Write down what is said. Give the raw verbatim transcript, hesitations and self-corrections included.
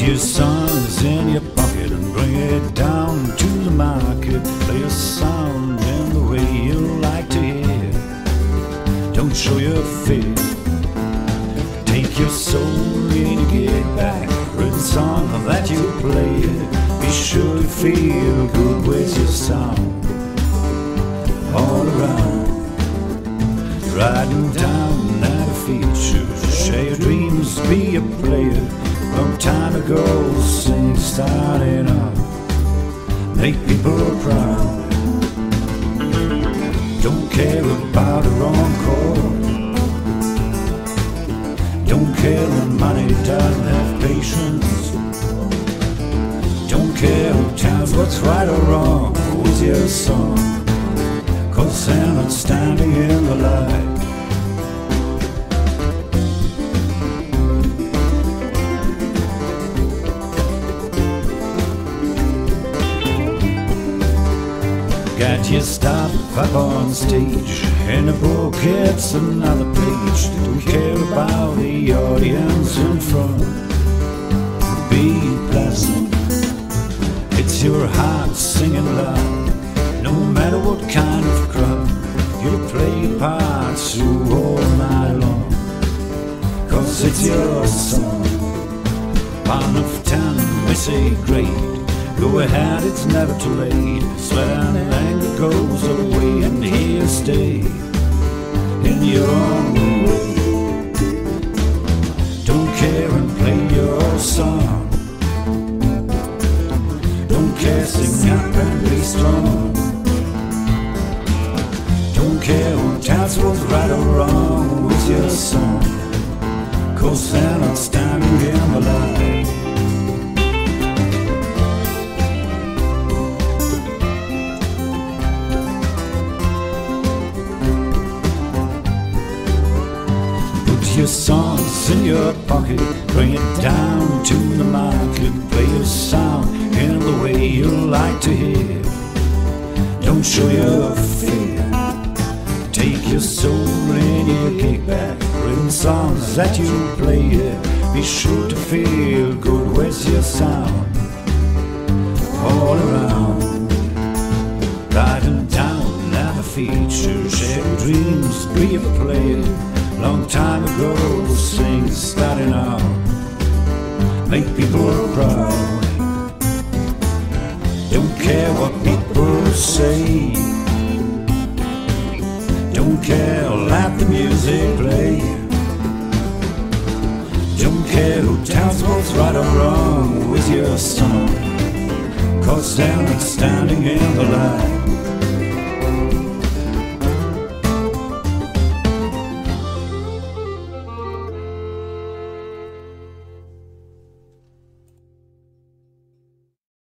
your songs in your pocket and bring it down to the market. Play a sound in the way you like to hear. Don't show your fear. Take your soul in your gig bag. Written song that you play. Be sure to feel good with your sound. All around, riding down at a feature. Share your dreams, be a player. Long time ago, sing starting up. Make people proud. Don't care about the wrong chord. Don't care when money doesn't have patience. Don't care who tells what's right or wrong with your song. Cause they're not standing in the light. Got your stuff up on stage, in a book it's another page. Don't care about the audience in front. Be pleasant, it's your heart singing loud. No matter what kind of crowd, you'll play parts through all night long. Cause it's your song. One of ten, we say great. Go ahead, it's never too late. Sweat and anger goes away, and here stay in your own way. Don't care and play your song. Don't care, sing up and be strong. Don't care who tells what's right or wrong with your song. Cause they're not standing in the light. Your songs in your pocket, bring it down to the market. Play your sound in the way you like to hear. Don't show your fear. Take your soul in your kickback. Written songs that you play here. Be sure to feel good with your sound. All around, riding down at the feature. Share your dreams, be a player. Long time ago, sing starting out. Make people proud. Don't care what people say. Don't care, let the music play. Don't care who tells what's right or wrong with your song. Cause they're not standing in the light.